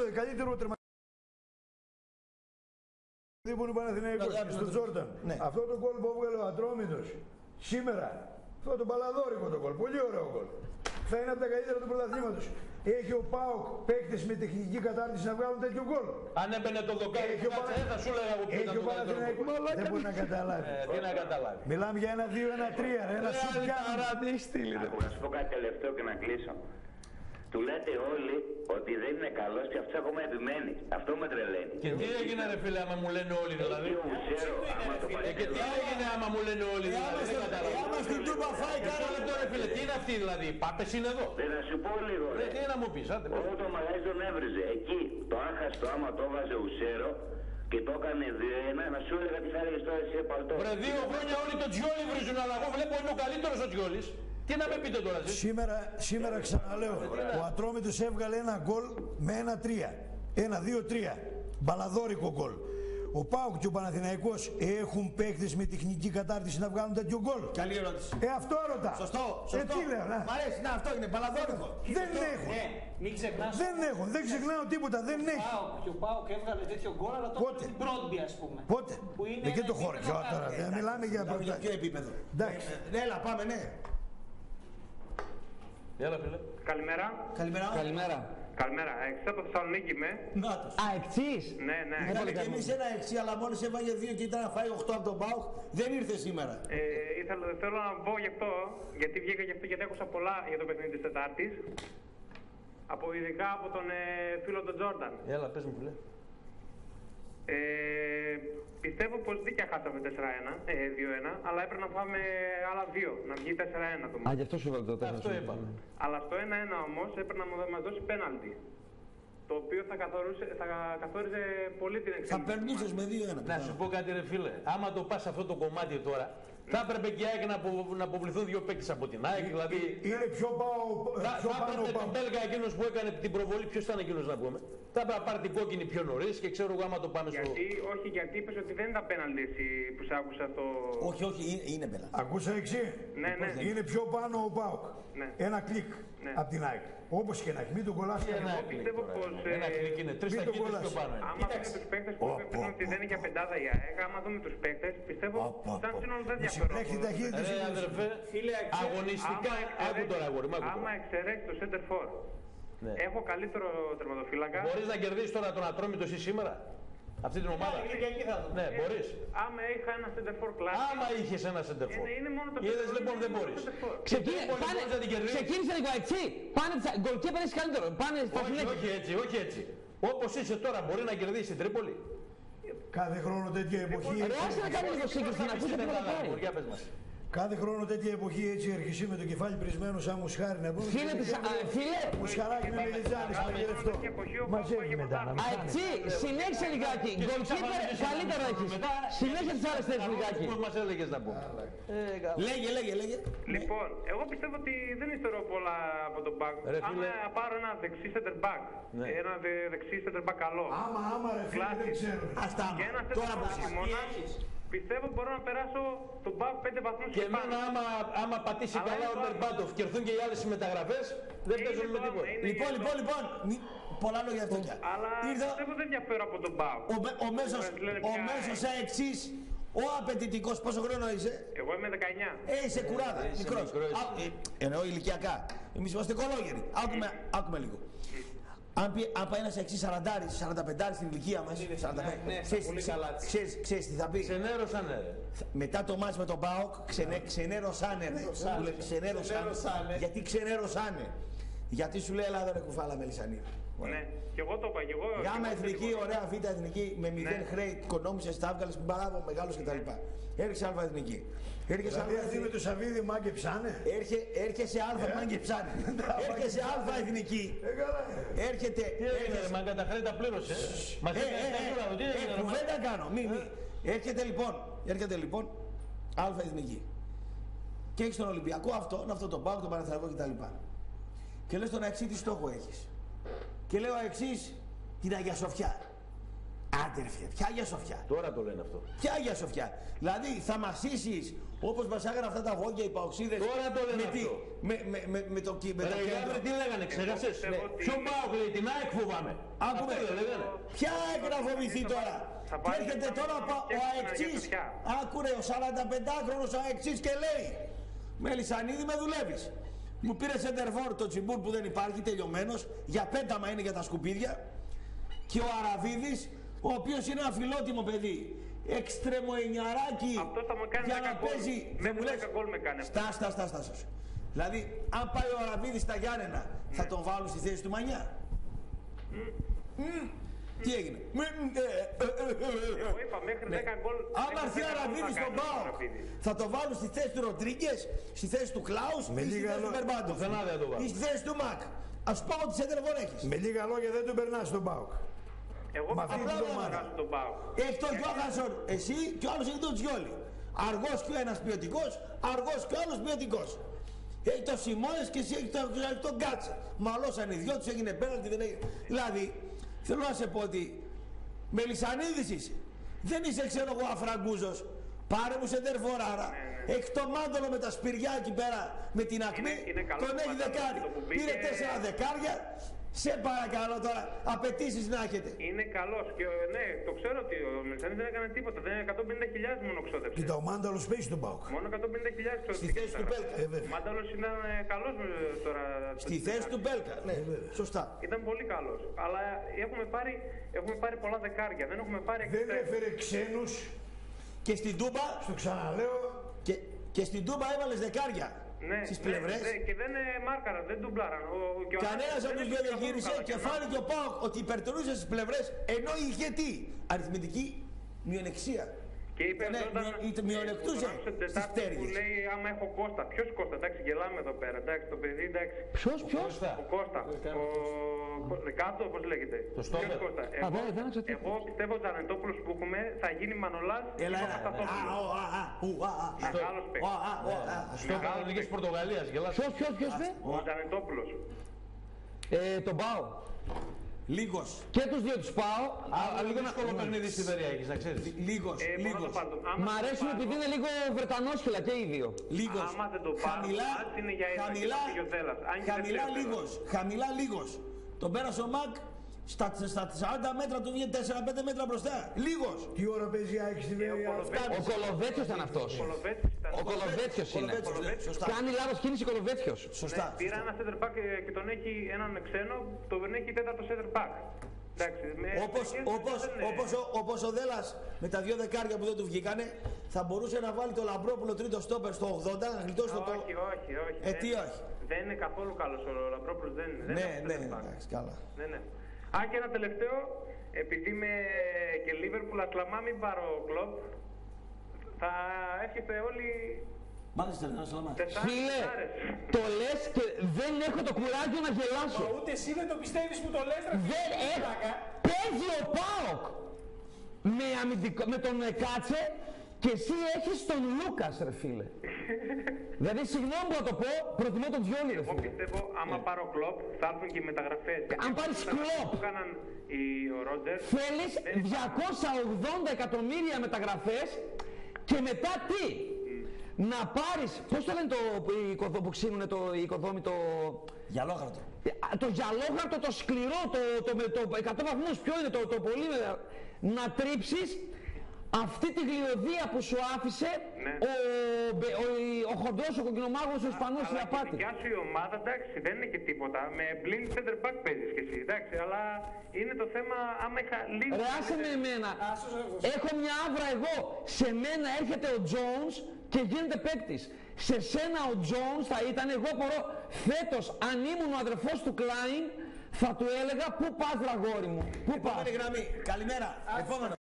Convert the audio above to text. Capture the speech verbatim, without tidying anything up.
καλύτερο τερματοφύλακα που είναι Παναθηναϊκός στον Τζόρνταν. Ναι. Αυτό το γκολ που έβγαλε ο Ατρόμητος σήμερα, αυτό το μπαλαδόρικο το γκολ, πολύ ωραίο γκολ. Θα είναι από τα καλύτερα του πρωταθλήματος. Έχει ο ΠΑΟΚ παίκτες με τεχνική κατάρτιση να βγάλουν τέτοιο γκολ. Αν έμπαινε το δοκάρι, θα σου λέγα εγώ έχει ο Παναθηναϊκός. Δεν μπορεί να καταλάβει. Ε, τι να καταλάβει. Μιλάμε για ένα δύο ένα τρία. Ένα σουτ. Να σου πω κάτι τελευταίο και να κλείσω. Του λέτε όλοι ότι δεν είναι καλός και αυτός ακόμα επιμένει. Αυτό με τρελαίνει. Και τι έγινε ρε φίλε άμα μου λένε όλοι δηλαδή. Ε, και τι έγινε άμα μου λένε όλοι δηλαδή. Δεν καταλαβαίνω. Άμα στην Τούπα φάει κάνα λεπτό ρε φίλε. Τι είναι αυτή δηλαδή. Πάπες είναι εδώ. Δεν να σου πω λίγο ρε. Τι να μου πεις. Όλο το μαγαζί τον έβριζε. Εκεί το άχαστο άμα το έβαζε ουσέρο και το έκανε δύο ένα, να σου έλεγα τι θα έλεγες τώρα εσύ παλτό. Βρε δύο χρόνια όλοι το Τζιόλι βρίζουν, αλλά εγώ βλέπω είναι ο καλύτερος ο Τζιόλις. Τι να με πείτε τώρα εσείς. Σήμερα, σήμερα ξαναλέω, ο Ατρόμητος έβγαλε ένα γκολ με ένα τρία. Ένα δύο τρία. Μπαλαδόρικο γκολ. Ο ΠΑΟΚ και ο Παναθηναϊκός έχουν παίκτες με τεχνική κατάρτιση να βγάλουν τέτοιο γκολ. Καλή ερώτηση. Ε, αυτό ρωτά. Σωστό, σωστό. Ε, τι λέω, να. Μ' αρέσει, να, αυτό είναι μπαλαδόρικο. Δεν έχουν. Ναι, μην ξεχνάς. Δεν έχουν, δεν ξεχνάω τίποτα, δεν έχει. Και ο ΠΑΟΚ έβγαλε τέτοιο γκολ, αλλά το έκανε στην Μπρόντμπι, ας πούμε. Πότε. Εκεί το χωριό τώρα. Δεν μιλάμε για ποιο επίπεδο. Εντάξει. Έλα, πάμε, ναι. Έλα, φίλε. Καλημέρα. Καλημέρα. Καλημέρα. Καλημέρα. Εξής από Θεσσαλονίκη είμαι. Νάτος. Α, εξής. Ναι, ναι. Είχαμε και εμείς ένα εξή, αλλά μόλις έβαγε δύο και ήταν να φάει οκτώ από τον ΠΑΟΚ, δεν ήρθε σήμερα. Ε, ήθελα, θέλω να πω γι' αυτό, γιατί βγήκα γι' αυτό, γιατί άκουσα πολλά για το παιχνίδι της Τετάρτης. Από, ειδικά από τον ε, φίλο τον Τζόρνταν. Έλα, πες μου, φίλε. Ε, πιστεύω πως δίκαια χάσαμε τέσσερα ένα, ε, δύο ένα, αλλά έπρεπε να πάμε άλλα δύο, να βγει τέσσερα ένα το μάτι. Α, γι' αυτό σου έβαλε το τέσσερα. Αυτό είπαμε. Αλλά στο ένα ένα όμως έπρεπε να μας δώσει πέναλτι. Το οποίο θα, θα καθόριζε πολύ την εξέλιξη. Θα περνούσες με δύο ένα. Να σου πω κάτι ρε φίλε, άμα το πας αυτό το κομμάτι τώρα, θα έπρεπε και η ΑΕΚ να, απο, να αποβληθούν δύο παίκτες από την ΑΕΚ, δηλαδή... Είναι πιο πάω, θα, πιο θα πάνω έπρεπε τον Μπέλγα εκείνος που έκανε την προβολή, ποιος ήταν εκείνος να πούμε. Θα έπρεπε να πάρει την κόκκινη πιο νωρίς και ξέρω εγώ άμα το πάμε γιατί, στο... Όχι, γιατί είπες ότι δεν ήταν πέναλτι εσύ που σε άκουσα το... Όχι, όχι, είναι, είναι πέναλτι. Ακούσα εξή. Ναι, ναι. Είναι πιο πάνω ο ΠΑΟΚ. Ναι. Ένα κλικ ναι. από την ΑΕΚ. Όπως και να έχει, μην τον κολλάς. Εγώ πιστεύω πως... Ένα κλικ είναι, τρεις ταχύτητες πιο πάνω. Άμα δούμε τους παίκτες που είπαν ότι δεν είναι για πεντάδα η ΑΕΚ, άμα δούμε τους παίκτες, πιστεύω σαν σύνολο δεν διαφέρουν. Ρε αδερφέ, αγωνιστικά, άκου τώρα αγόρι. Άμα εξαιρέσει το center for, ναι. Έχω καλύτερο τερματοφύλακα. Μπορείς να κερδίσεις τώρα τον Ατρόμητο εσύ σήμερα, αυτή την ομάδα. Ναι, ε, μπορείς. Άμα είχα ένα center for κλάσι. Άμα είχες ένα center for. Είναι, είναι μόνο το Είδες λοιπόν δεν μπορείς. Ξεκίνησε λίγο έτσι. Πάνε γκολκίπερ είσαι καλύτερο. Πάνε στα όχι, όχι έτσι, όχι έτσι. Όπως είσαι τώρα μπορεί να κερδίσει την Τρίπολη. Κάθε χρόνο τέτοια εποχή. Ρε άσε να κάνει λίγο σύγκριση να ακούσει τι θα κάνει. Κάθε χρόνο τέτοια εποχή έτσι έρχεσαι με το κεφάλι πρισμένο σαν μουσχάρι να πούμε. Φίλε της... Φίλε! Μουσχαράκι με μελιτζάνι στο γερευτό. Μαζεύει μετά να μην κάνει. Αεξί, συνέχισε λιγάκι. Γκολκίπερ καλύτερα έχεις. Συνέχισε τις άλλες θέσεις λιγάκι. Πώς μας έλεγες να πούμε. Λέγε, λέγε, λέγε. Λοιπόν, εγώ πιστεύω ότι δεν υστερώ πολλά από τον back. Άμα πάρω ένα δεξί center back, ένα δεξί center back καλό. Άμα, άμα ρε φίλε δεν ξέρω. Και ένα center back χειμώνα. Πιστεύω μπορώ να περάσω τον μπακ πέντε βαθμούς και εμένα άμα, άμα πατήσει αλλά καλά ο Μπερμπάντοφ και έρθουν και οι άλλες συμμεταγραφές δεν παίζουν με τίποτα. Λοιπόν, λοιπόν, λοιπόν, πολλά λόγια αυτό πια. Αλλά πιστεύω δεν διαφέρω από τον μπακ. Ο, ο μέσος, ο μέσος εξής, ο απαιτητικός, πόσο χρόνο είσαι? Εγώ είμαι δεκαεννιά. Ε, είσαι κουράδα, ε, μικρός. Α, ε, εννοώ ηλικιακά. Εμείς είμαστε κολόγεροι. Άκουμε, άκουμε λίγο. Αν, πει, αν πάει ένας εξής σαραντάρις, σαρανταπεντάρις στην ηλικία μας, ξέρεις τι θα πει. Ξενέρωσανε. Μετά το μάτς με τον ΠΑΟΚ, ξενέρωσανε. Ξενέρωσανε. Γιατί ξενέρωσανε. Γιατί σου λέει Ελλάδα ρε κουφάλα Μελισσανή. Ναι, και εγώ το είπα. Γάμα εθνική, ωραία β' εθνική, με μηδέν χρέη, οικονόμησες, τα έβγαλες, μπράβο, μεγάλος κτλ. Έρχεσαι α εθνική. Δηλαδή αυτοί με το Σαββίδι μάγκεψάνε. Έρχεσαι α μάγκεψάνε. Έρχεσαι α εθνική. Έρχεται. Τι έγινε, μάγκα τα χρέη τα πλήρωσε. Μα τι έγινε, κουβέντα κάνω. Έρχεται λοιπόν, έρχεται λοιπόν α εθνική. Και έχεις τον Ολυμπιακό αυτόν, αυτό τον ΠΑΟΚ, τον Παναθηναϊκό κτλ. Και λες τον Αεξή τι στόχο έχεις. Και λέω Αεξής την Αγία Σοφιά. Άντε ρε φίλε, ποια Αγία Σοφιά. Τώρα το λένε αυτό. Ποια Αγία Σοφιά. Δηλαδή θα μασίσεις όπως μας έγανε αυτά τα βόγια οι παοξίδες. Τώρα το λένε με αυτό. Τι, με, με, με, με το, με Ρε Γιάννη, τι λέγανε, ξέχασες. Ποιον ΠΑΟΚ λέει, την ΑΕΚ φοβάμαι. Άκουμε, ποια ΑΕΚ να φοβηθεί τώρα. Και έρχεται τώρα ο αεξής, άκουρε ο σαρανταπεντάχρονος αεξής και λέει Μελισσανίδη με δουλεύεις. Μου πήρε σεντερφόρ το Τσιμπούρ που δεν υπάρχει, τελειωμένος, για πέταμα είναι για τα σκουπίδια. Και ο Αραβίδης, ο οποίος είναι ένα φιλότιμο παιδί, εξτρεμοενιαράκι, για να παίζει. Δεν μου λες γκολ με κάνει. Στά, στά, στά, στά. Δηλαδή, αν πάει ο Αραβίδης στα Γιάννενα, mm. θα τον βάλουν στη θέση του Μανιά. Mm. Mm. Τι έγινε. Εγώ είπα μέχρι δέκα γκολ. Άμα έρθει ο Αραβίδης στον ΠΑΟΚ, θα το βάλουν στη θέση του Ροντρίγκες, στη θέση του Κλάους ή στη θέση του Μπερμπάντοφ ή στη θέση του Μακ. Ας πω ότι σέντερφορ έχεις. Με λίγα λόγια δεν τον περνάς στον ΠΑΟΚ. Εγώ με αυτή την ομάδα. Τον ΠΑΟΚ. Έχει τον Γιώχανσον εσύ και ο άλλος έχει τον Τζιόλι. Αργός και ο ένας ποιοτικός, αργός και ο άλλος ποιοτικός. Έχει τον Σιμώνες και εσύ έχει τον Κάτσα. Μαλώσαν οι δυο τους, έγινε πέναλτι, δεν έγινε. Δηλαδή, θέλω να σε πω ότι Μελισσανίδης είσαι. Δεν είσαι, ξέρω εγώ, Αφραγκούζος. Πάρε μου σεντερφοράρα. Ναι, ναι. Έχει το μάντολο με τα σπηριά εκεί πέρα με την ακμή. Είναι, είναι τον έχει δεκάρι. Πήρε τέσσερα δεκάρια. Σε παρακαλώ τώρα, απαιτήσεις να έχετε. Είναι καλός και ναι, το ξέρω ότι ο Μελισσανίδης δεν έκανε τίποτα. Δεν είναι εκατόν πενήντα χιλιάδες μόνο ξόδεψε. Και το Μάνταλος παίζει στον ΠΑΟΚ. Μόνο εκατόν πενήντα χιλιάδες ξόδεψε. Στη θέση του Μπέλκα. Ε, ο Μάνταλος ήταν καλός τώρα. Στη θέση του Μπέλκα, ναι, ε, σωστά. Ήταν πολύ καλός. Αλλά έχουμε πάρει, έχουμε πάρει πολλά δεκάρια. Δεν έχουμε πάρει δεν έφερε ξένους. Και στην Τούμπα. Στο ξαναλέω. Και, και στην Τούμπα έβαλες δεκάρια. Ναι, στις πλευρές. Ναι, και δεν μάρκαραν, δεν ντουμπλάραν. Κανένας από τους δύο δεν γύρισε και φάνηκε ο ΠΑΟΚ ότι υπερτερούσε στις πλευρές ενώ είχε τι, αριθμητική μειονεξία. Και είπε ναι, όταν μειονεκτούσε στις πτέρυγες. Που λέει άμα έχω Κώστα, ποιος Κώστα, εντάξει γελάμε εδώ πέρα, εντάξει το παιδί, εντάξει. Ποιος, ποιος? Ο Κώστα, ο Ρικάτο, πώς λέγεται. Το στόπερ. Εγώ πιστεύω ότι ο Ζανετόπουλος που έχουμε θα γίνει Μανολάς και Παπασταθόπουλος. Μεγάλος παίκτης. Στόπερ Εθνικής Πορτογαλίας, γελάς. Ποιος, ποιος, ποιος πει? Ο Ζανετόπουλος. Τον πάω. Λίγος. Και τους δύο τους πάω. Αλλά λίγο δύσκολο παιχνίδι στη Σιβηρία έχεις, να ξέρεις. Λίγος. Λίγος. Μ' αρέσουν επειδή είναι λίγο βρετανόσχυλα και οι δύο. Λίγος. Άμα δεν το πάρω, αν είναι για χαμηλά, χαμηλά λίγος. Χαμηλά λίγος. Τον πέρασε ο Μακ. Στα, στα σαράντα μέτρα του βγαίνει τέσσερα πέντε μέτρα μπροστά. Λίγος. Τι ώρα παίζει η ΑΕΚ στη Βέρεια? Ο Κολοβέτσιος ήταν αυτός. Ο Κολοβέτσιος είναι. Κάνει λάθος κίνηση Κολοβέτσιος. Σωστά. Ναι, πήρα ένα center back και τον έχει έναν ξένο, τον έχει τέταρτο center back. Όπως, όπως, όπως, όπως ο Δέλλας με τα δύο δεκάρια που δεν του βγήκανε θα μπορούσε να βάλει το Λαμπρόπουλο τρίτο στόπερ στο ογδόντα να γλιτώσει το... Όχι, όχι, όχι. Ε, τι όχι. Δεν είναι καθόλου καλός ο Λαμπρόπουλος, δεν είναι. Ναι, ναι, εντάξει, καλά. Ναι, ναι. Α, και ένα τελευταίο, επειδή είμαι και Liverpool, Ατλαμά μην πάρω κλοπ, θα έρχεται όλοι... Μάλιστα, να σαλαμά. Φίλε, το λες και δεν έχω το κουράγιο να γελάσω. Μα ούτε εσύ δεν το πιστεύεις που το λες, ρε δεν έχω. Παίζει ο ΠΑΟΚ με, αμυντικό, με τον Κάτσε και εσύ έχεις τον Λούκας, ρε φίλε. Δηλαδή, συγγνώμη που να το πω, προτιμώ τον Τζιόλι, ρε φίλε. Εγώ πιστεύω, άμα yeah. πάρω κλοπ, θα έρθουν και οι μεταγραφές. Αν πάρεις κλοπ, θέλεις διακόσια ογδόντα εκατομμύρια μεταγραφές και μετά τι? Να πάρεις, πώς το λένε το οικοδό, που ξύνουνε το οικοδόμητο... Γιαλόγαρτο. Το γιαλόγαρτο, το σκληρό, το, το, το, το εκατό βαθμούς, ποιο είναι το, το πολύ... Να τρίψεις αυτή τη γλιωδία που σου άφησε ναι. ο, ο, ο χοντρός, ο κοκκινομάγος, ο Ισπανός, η απάτη. Η δικιά σου η ομάδα, εντάξει, δεν είναι και τίποτα. Με blind center back παίζεις και εσύ, εντάξει, αλλά είναι το θέμα άμα είχα λίγο... Ρε, άσε με εμένα. Έχω μια άβρα εγώ. Σε μένα έρχεται ο Jones και γίνεται παίκτης. Σε σένα ο Jones θα ήταν, εγώ μπορώ, φέτος, αν ήμουν ο αδερφός του Klein, θα του έλεγα πού πας, δραγόρι μου, πού πας. Επόμενη γραμμή. Καλημέρα. Επόμενο.